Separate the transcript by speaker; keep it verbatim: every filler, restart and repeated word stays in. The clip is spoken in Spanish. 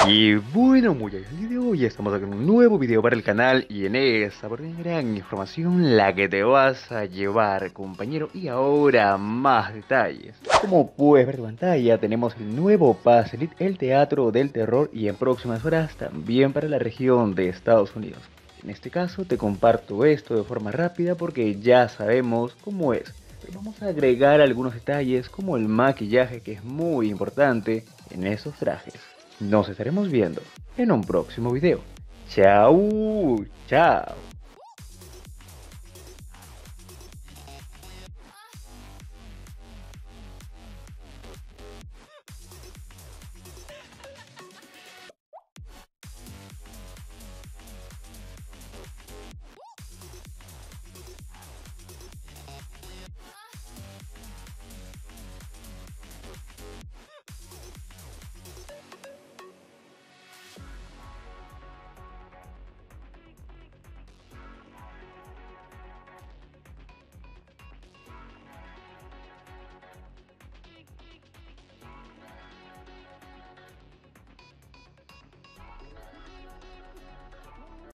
Speaker 1: Y bueno, muy bien, el día de hoy estamos aquí en un nuevo video para el canal y en esta por gran información la que te vas a llevar, compañero, y ahora más detalles. Como puedes ver en pantalla, tenemos el nuevo pase Elite, el Teatro del Terror, y en próximas horas también para la región de Estados Unidos. En este caso te comparto esto de forma rápida porque ya sabemos cómo es, pero vamos a agregar algunos detalles como el maquillaje, que es muy importante en esos trajes. Nos estaremos viendo en un próximo video. Chao, chao.